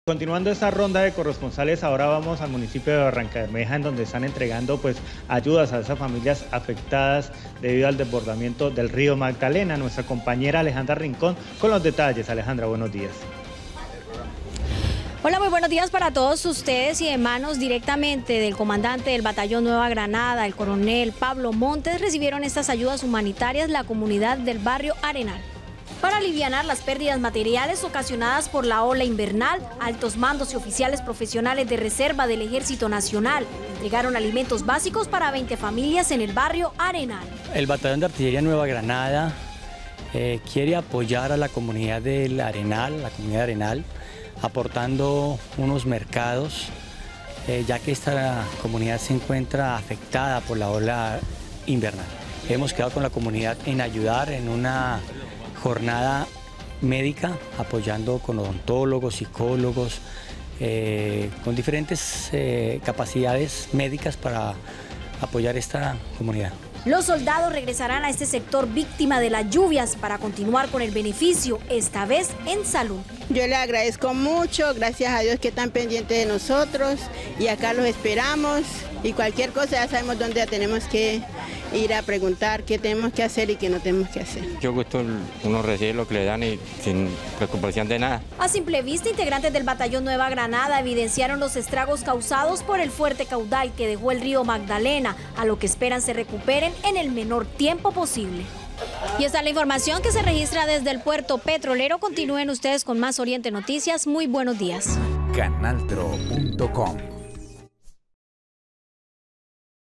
Continuando esta ronda de corresponsales, ahora vamos al municipio de Barrancabermeja, en donde están entregando ayudas a esas familias afectadas debido al desbordamiento del río Magdalena. Nuestra compañera Alejandra Rincón con los detalles. Alejandra, buenos días. Hola, muy buenos días para todos ustedes, y de manos directamente del comandante del Batallón Nueva Granada, el coronel Pablo Montes, recibieron estas ayudas humanitarias la comunidad del barrio Arenal. Para alivianar las pérdidas materiales ocasionadas por la ola invernal, altos mandos y oficiales profesionales de reserva del Ejército Nacional entregaron alimentos básicos para 20 familias en el barrio Arenal. El Batallón de Artillería Nueva Granada quiere apoyar a la comunidad del Arenal, aportando unos mercados, ya que esta comunidad se encuentra afectada por la ola invernal. Hemos quedado con la comunidad en ayudar en una jornada médica, apoyando con odontólogos, psicólogos, con diferentes capacidades médicas para apoyar esta comunidad. Los soldados regresarán a este sector víctima de las lluvias para continuar con el beneficio, esta vez en salud. Yo le agradezco mucho, gracias a Dios que están pendientes de nosotros, y acá los esperamos, y cualquier cosa ya sabemos dónde tenemos que ir a preguntar qué tenemos que hacer y qué no tenemos que hacer. Yo gusto uno recibe lo que le dan y sin preocupación de nada. A simple vista, integrantes del Batallón Nueva Granada evidenciaron los estragos causados por el fuerte caudal que dejó el río Magdalena, a lo que esperan se recuperen en el menor tiempo posible. Y esta es la información que se registra desde el puerto petrolero. Continúen ustedes con más Oriente Noticias. Muy buenos días. Canaltro.com